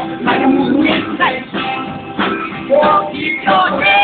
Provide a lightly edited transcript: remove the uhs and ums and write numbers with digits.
like a moon in sight. Oh, keep your head.